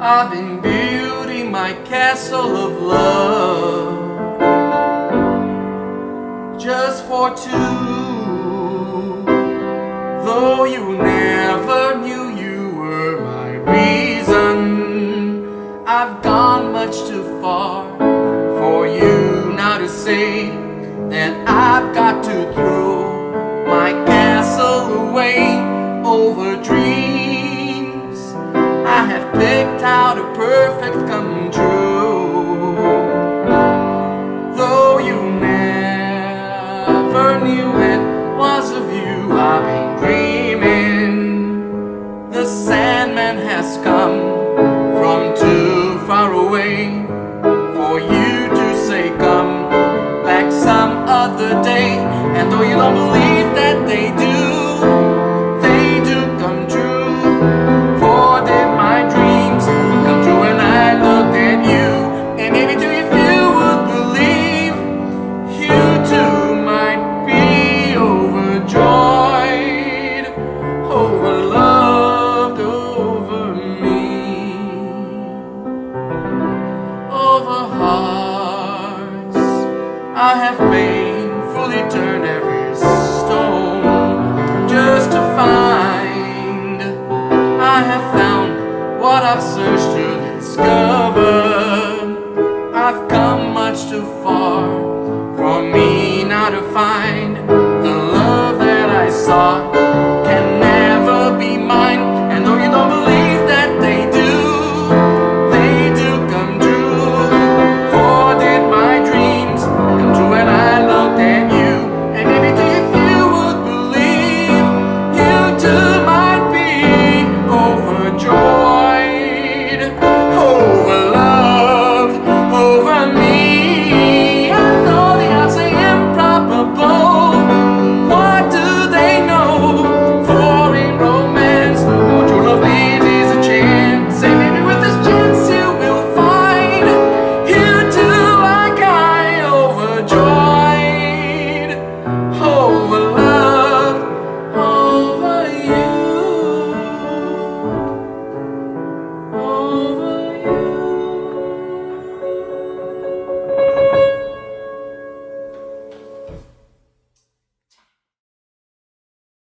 I've been building my castle of love just for two. Though you never knew you were my reason, I've gone much too far for you now to say that I've got to throw my castle away over dreams. I have picked out a perfect come true. Though you never knew it was of you I've been dreaming. The Sandman has come from too far away for you to say come back some other day. And though you don't believe that they do come true. For did my dreams come true when I looked at you? And maybe too if you would believe, you too might be overjoyed, overloved, over me, over hearts I have painfully turned every stone just to find I have found what I've searched to discover. I've come much too far for me now to find the love that I sought.